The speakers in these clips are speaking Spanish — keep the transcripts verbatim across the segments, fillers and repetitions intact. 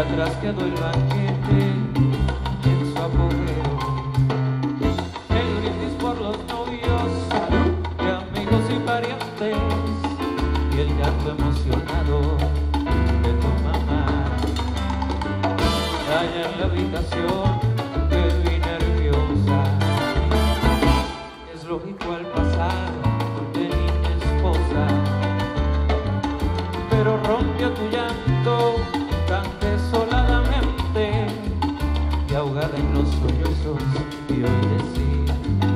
atrás quedó el banquete en su apogeo. El brindis por los novios, de amigos y parientes, y el llanto emocionado de tu mamá. Allá en la habitación te vi nerviosa. Es lógico al pasar de niña esposa, pero rompió tu llanto tan desoladamente y ahogada en los sollozos, y hoy decía: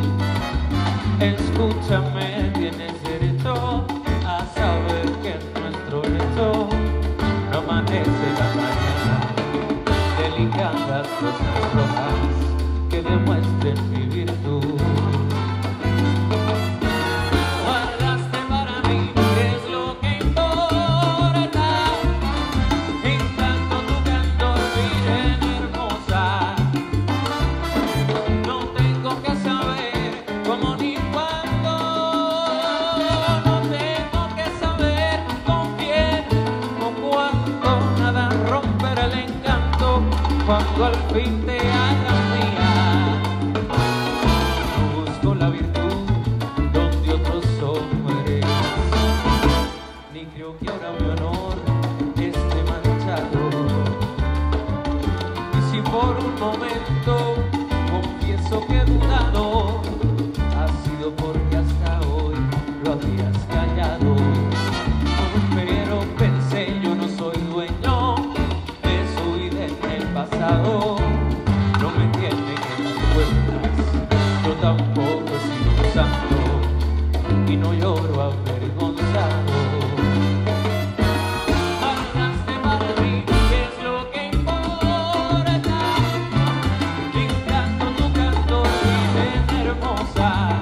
escúchame, tienes derecho a saber que en nuestro lecho no amanece la mañana delicadas rosas rojas que demuestren mi virtud. Guardaste para mí, ¿qué es lo que importa? En tanto tu cantor, virgen hermosa. No tengo que saber cómo ni cuándo, no tengo que saber con quién o cuándo, nada romperá el encanto cuando al fin te hagas mía. No busco la virtud donde otros hombres, ni creo que ahora mi honor esté manchado. Y si por un momento confieso que he dudado, ha sido porque hasta hoy lo habías callado. Pero pensé, yo no soy dueño de su vida en el pasado. No me tiene que dar cuentas, yo tampoco he sido un santo y no lloro avergonzado. Hablaste para mí, ¿qué es lo que importa? En tanto tu canto, virgen hermosa.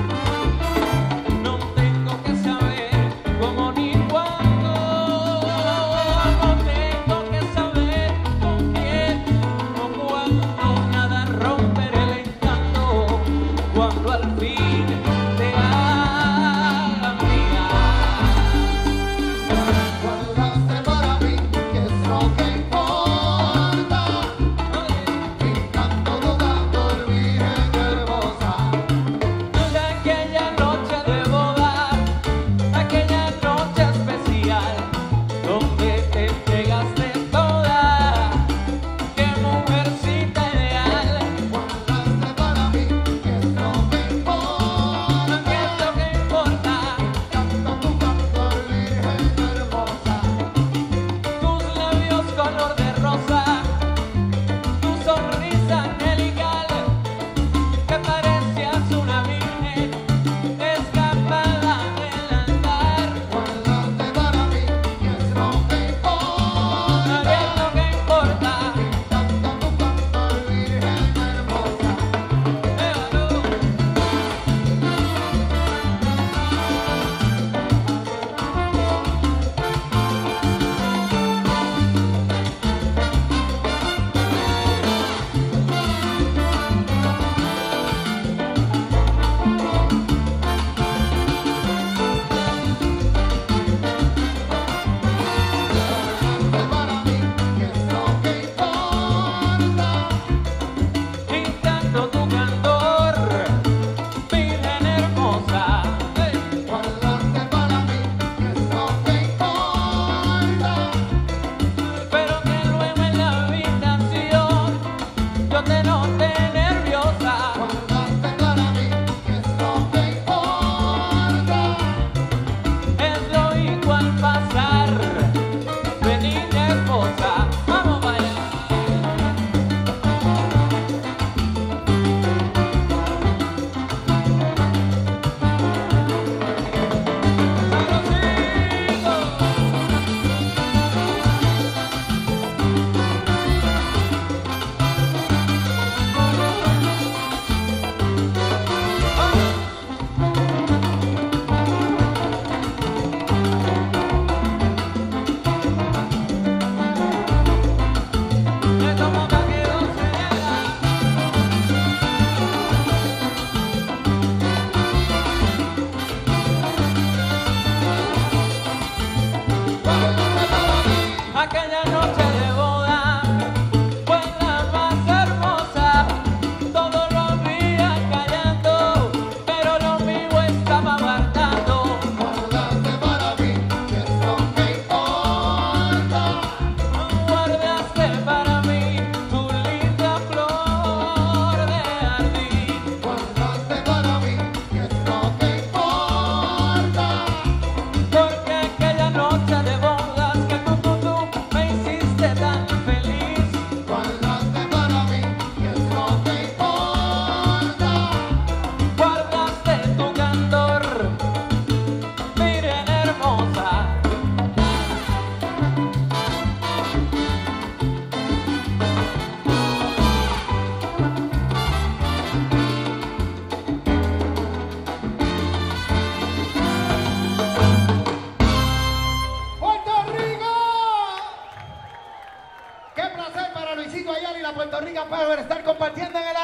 No tengo que saber cómo ni cuándo, no tengo que saber con quién o cuándo, nada romperá el encanto cuando al fin te haga mía.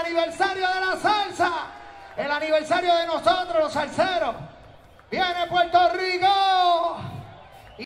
aniversario de la salsa, el aniversario de nosotros los salseros. Viene Puerto Rico.